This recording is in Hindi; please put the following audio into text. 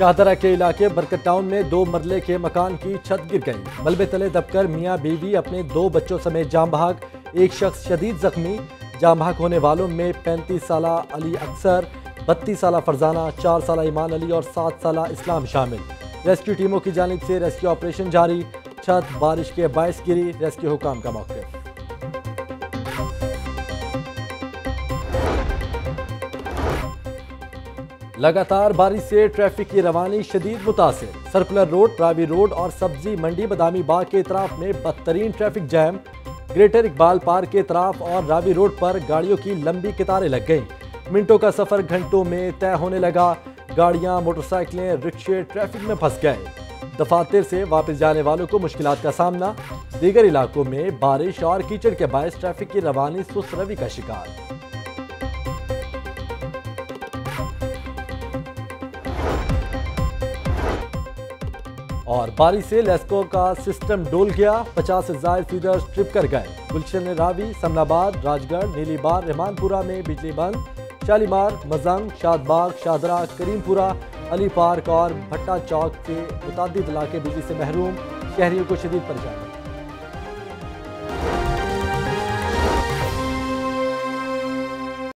शाहदरा के इलाके बरकत टाउन में 2 मरले के मकान की छत गिर गई। मलबे तले दबकर मियां बीवी अपने 2 बच्चों समेत जाम भाग, एक शख्स शदीद जख्मी। जाम भाग होने वालों में 35 साला अली अक्सर, 32 साला फरजाना, 4 साला ईमान अली और 7 साला इस्लाम शामिल। रेस्क्यू टीमों की जानिब से रेस्क्यू ऑपरेशन जारी। छत बारिश के बायस गिरी। रेस्क्यू हुकाम का मौक़िफ़। लगातार बारिश से ट्रैफिक की रवानी शदीद मुतासिर। सर्कुलर रोड, रावी रोड और सब्जी मंडी बदामी बाग के इतराफ में बदतरीन traffic jam. Greater Iqbal park के इतराफ और रावी रोड पर गाड़ियों की लंबी कतारें लग गईं। मिनटों का सफर घंटों में तय होने लगा। गाड़ियां, मोटरसाइकिलें, रिक्शे ट्रैफिक में फंस गए। दफातर से वापस जाने वालों को मुश्किलात का सामना। दीगर इलाकों में बारिश और कीचड़ के बायस ट्रैफिक की रवानी सुस्त रवि का शिकार। और बारिश से लेस्को का सिस्टम डोल गया। 50 से ज्यादा फीडर्स ट्रिप कर गए। गुलशन रावी, समनाबाद, राजगढ़, नीलीबार, रहमानपुरा में बिजली बंद। शालीमार, मजंग, शादबाग, शादरा, करीमपुरा, अली पार्क और भट्टा चौक के मुतादिद इलाके बिजली से महरूम। शहरियों को शदीद परेशानी।